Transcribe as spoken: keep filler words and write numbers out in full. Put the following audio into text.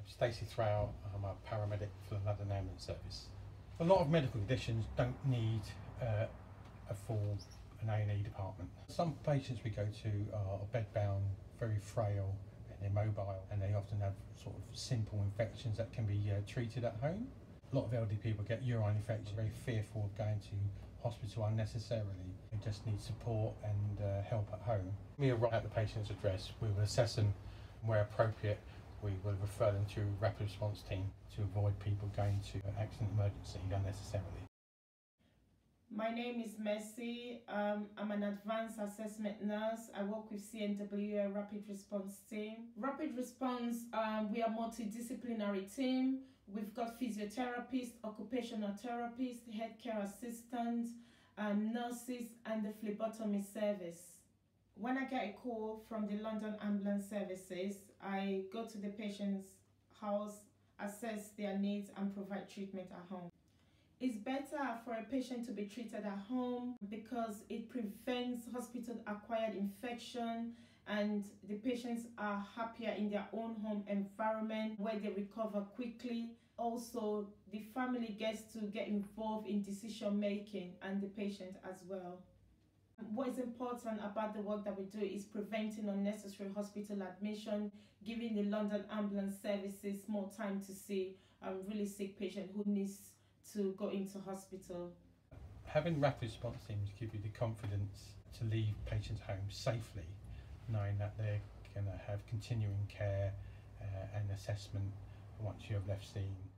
Stacey Thrale. I'm a paramedic for the London Ambulance Service. A lot of medical conditions don't need uh, a full an A and E department. Some patients we go to are bedbound, very frail and immobile, and they often have sort of simple infections that can be uh, treated at home. A lot of elderly people get urine infections, very fearful of going to hospital unnecessarily. They just need support and uh, help at home. We arrive at the patient's address, we will assess them where appropriate. We will refer them to a rapid response team to avoid people going to accident emergency unnecessarily. My name is Mercy. Um, I'm an advanced assessment nurse. I work with C N W, a rapid response team. Rapid response, um, we are a multidisciplinary team. We've got physiotherapists, occupational therapists, healthcare assistants, um, nurses, and the phlebotomy service. When I get a call from the London Ambulance Services, I go to the patient's house, assess their needs, and provide treatment at home. It's better for a patient to be treated at home because it prevents hospital-acquired infection, and the patients are happier in their own home environment where they recover quickly. Also, the family gets to get involved in decision making, and the patient as well. What is important about the work that we do is preventing unnecessary hospital admission, giving the London Ambulance Services more time to see a really sick patient who needs to go into hospital. Having rapid response teams give you the confidence to leave patients home safely, knowing that they're going to have continuing care uh, and assessment once you have left scene.